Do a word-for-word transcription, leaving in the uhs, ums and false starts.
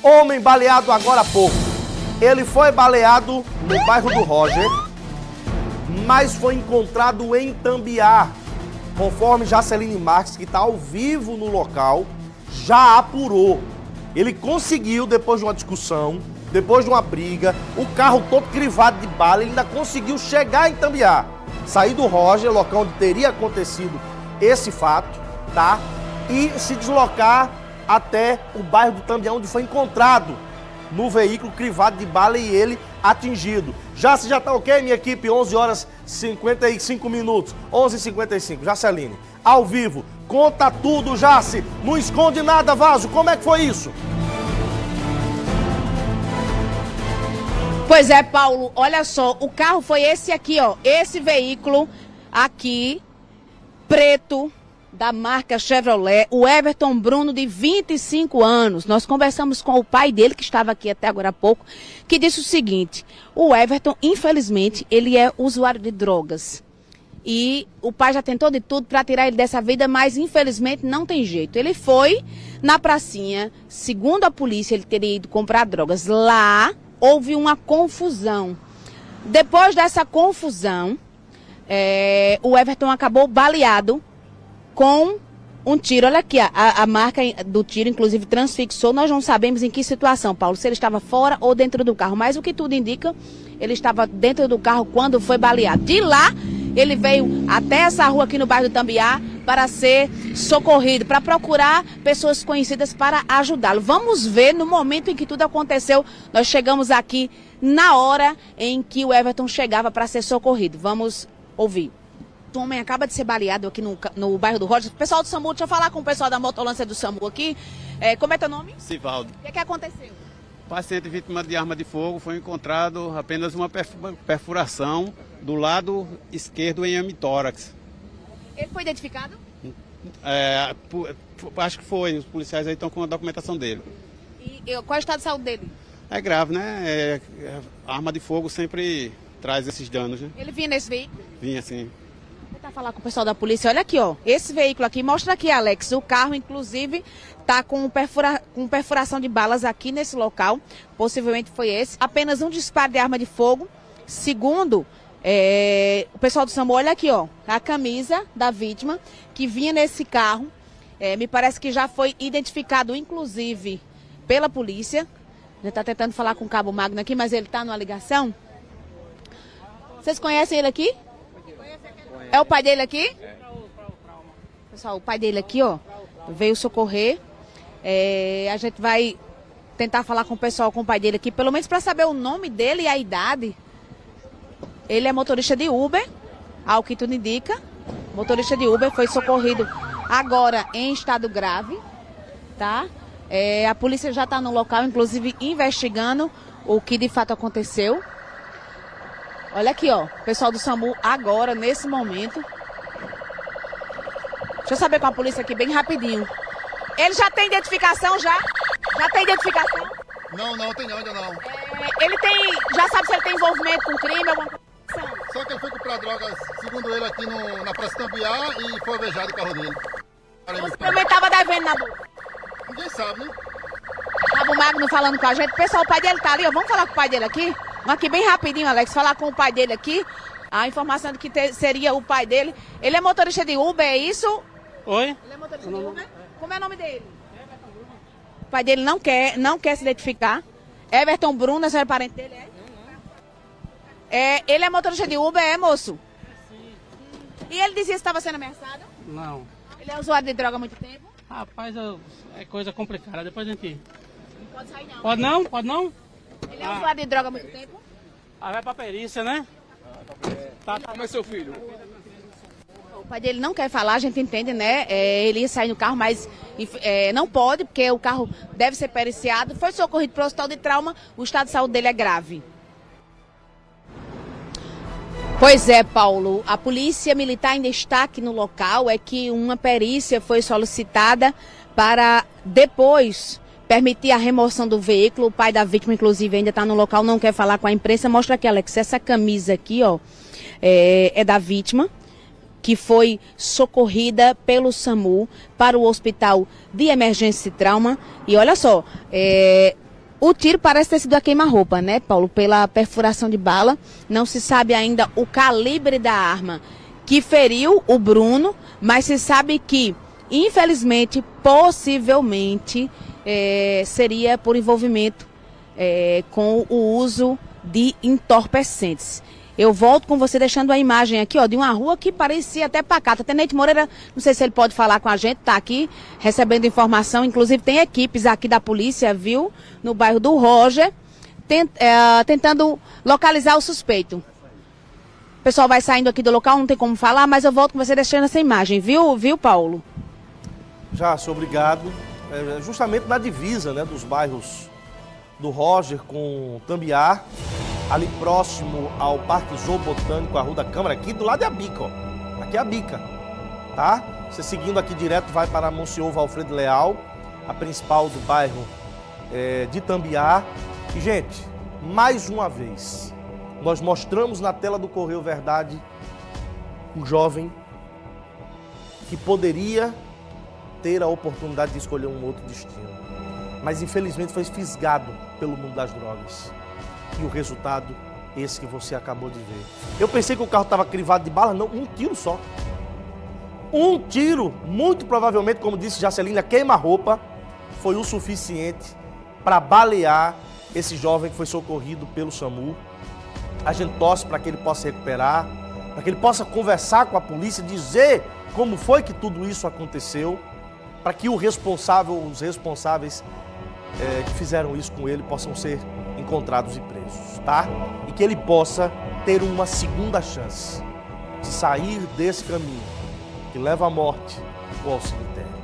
Homem baleado agora há pouco. Ele foi baleado no bairro do Roger, mas foi encontrado em Tambiá. Conforme Jaceline Marques, que está ao vivo no local, já apurou. Ele conseguiu, depois de uma discussão, depois de uma briga, o carro todo crivado de bala, ele ainda conseguiu chegar em Tambiá. Sair do Roger, local onde teria acontecido esse fato, tá? E se deslocar até o bairro do Tambiá, onde foi encontrado no veículo crivado de bala e ele atingido. Já se já tá ok, minha equipe? onze horas e cinquenta e cinco minutos. onze e cinquenta e cinco. Jaceline, ao vivo. Conta tudo, Jace. Não esconde nada, Vaso. Como é que foi isso? Pois é, Paulo. Olha só. O carro foi esse aqui, ó. Esse veículo aqui, preto, da marca Chevrolet, o Everton Bruno, de vinte e cinco anos. Nós conversamos com o pai dele, que estava aqui até agora há pouco, que disse o seguinte: o Everton, infelizmente, ele é usuário de drogas. E o pai já tentou de tudo para tirar ele dessa vida, mas infelizmente não tem jeito. Ele foi na pracinha, segundo a polícia, ele teria ido comprar drogas. Lá houve uma confusão. Depois dessa confusão, é, o Everton acabou baleado com um tiro. Olha aqui, a, a marca do tiro, inclusive, transfixou. Nós não sabemos em que situação, Paulo, se ele estava fora ou dentro do carro. Mas o que tudo indica, ele estava dentro do carro quando foi baleado. De lá, ele veio até essa rua aqui no bairro do Tambiá para ser socorrido, para procurar pessoas conhecidas para ajudá-lo. Vamos ver no momento em que tudo aconteceu. Nós chegamos aqui na hora em que o Everton chegava para ser socorrido. Vamos ouvir. O homem acaba de ser baleado aqui no, no bairro do Roger. O pessoal do SAMU, deixa eu falar com o pessoal da motolância do SAMU aqui. É, como é teu nome? Sivaldo. O que, é que aconteceu? Paciente vítima de arma de fogo, foi encontrado apenas uma perfuração do lado esquerdo em hemitórax. Ele foi identificado? É, acho que foi. Os policiais aí estão com a documentação dele. E qual é o estado de saúde dele? É grave, né? É, é, arma de fogo sempre traz esses danos, né? Ele vinha nesse veículo? Vinha, sim. Vou tentar falar com o pessoal da polícia. Olha aqui, ó. Esse veículo aqui, mostra aqui, Alex. O carro, inclusive, tá com, perfura... com perfuração de balas aqui nesse local. Possivelmente foi esse. Apenas um disparo de arma de fogo. Segundo, é... o pessoal do SAMU, olha aqui, ó. A camisa da vítima que vinha nesse carro. É, me parece que já foi identificado, inclusive, pela polícia. A gente está tentando falar com o Cabo Magno aqui, mas ele está numa ligação. Vocês conhecem ele aqui? É o pai dele aqui? Pessoal, o pai dele aqui, ó, veio socorrer. É, a gente vai tentar falar com o pessoal, com o pai dele aqui, pelo menos para saber o nome dele e a idade. Ele é motorista de Uber, ao que tudo indica. Motorista de Uber, foi socorrido agora em estado grave, tá? É, a polícia já está no local, inclusive investigando o que de fato aconteceu. Olha aqui, ó, o pessoal do SAMU agora, nesse momento. Deixa eu saber com a polícia aqui bem rapidinho. Ele já tem identificação, já? Já tem identificação? Não, não, tem não, ainda não. É, ele tem, já sabe se ele tem envolvimento com crime, alguma coisa? Só que ele foi comprar drogas, segundo ele, aqui no, na Praça Tambiá e foi alvejado o carro dele. Você também estava devendo na boca? Ninguém sabe, né? Cabo Magno falando com a gente. Pessoal, o pai dele tá ali, ó. Vamos falar com o pai dele aqui? Vamos aqui bem rapidinho, Alex, falar com o pai dele aqui. A informação de que te, seria o pai dele. Ele é motorista de Uber, é isso? Oi? Ele é motorista de Uber? Como é o nome dele? O pai dele não quer, não quer se identificar. Everton Bruno, esse é o parente dele, é? É, ele é motorista de Uber, é, moço? E ele dizia que estava sendo ameaçado? Não. Ele é usuário de droga há muito tempo? Rapaz, eu, é coisa complicada. Depois a gente... Não pode sair, não. Pode não? Pode não? Ele é usuário de droga há muito tempo? Ah, vai pra perícia, né? Tá, tá. Como é seu filho? O pai dele não quer falar, a gente entende, né? É, ele ia sair no carro, mas é, não pode, porque o carro deve ser periciado. Foi socorrido para o hospital de trauma, o estado de saúde dele é grave. Pois é, Paulo, a polícia militar em destaque no local é que uma perícia foi solicitada para depois permitir a remoção do veículo. O pai da vítima, inclusive, ainda está no local, não quer falar com a imprensa. Mostra aqui, Alex, essa camisa aqui, ó, é, é da vítima, que foi socorrida pelo SAMU para o Hospital de Emergência e Trauma. E olha só, é, O tiro parece ter sido a queima-roupa, né, Paulo? Pela perfuração de bala. Não se sabe ainda o calibre da arma que feriu o Bruno, mas se sabe que, infelizmente, possivelmente, é, seria por envolvimento é, com o uso de entorpecentes. Eu volto com você deixando a imagem aqui, ó, de uma rua que parecia até pacata. Tenente Moreira, não sei se ele pode falar com a gente, tá aqui recebendo informação. Inclusive tem equipes aqui da polícia, viu, no bairro do Roger, tent, é, tentando localizar o suspeito. O pessoal vai saindo aqui do local, não tem como falar, mas eu volto com você deixando essa imagem, viu, viu, Paulo? Já, sou obrigado. É, justamente na divisa, né, dos bairros do Roger com Tambiá, ali próximo ao Parque Zoobotânico, a Rua da Câmara, aqui do lado é a bica, ó. Aqui é a bica, tá? Você seguindo aqui direto vai para a Monsenhor Valfredo Leal, a principal do bairro é, de Tambiá. E, gente, mais uma vez, nós mostramos na tela do Correio Verdade um jovem que poderia ter a oportunidade de escolher um outro destino, mas infelizmente foi fisgado pelo mundo das drogas. E o resultado, esse que você acabou de ver. Eu pensei que o carro estava crivado de bala, não, um tiro só. Um tiro, muito provavelmente, como disse Jacelina, queima-roupa, foi o suficiente para balear esse jovem que foi socorrido pelo SAMU. A gente torce para que ele possa se recuperar, para que ele possa conversar com a polícia, dizer como foi que tudo isso aconteceu, para que o responsável, os responsáveis é, que fizeram isso com ele possam ser encontrados e presos, tá? E que ele possa ter uma segunda chance de sair desse caminho que leva à morte ou ao cemitério.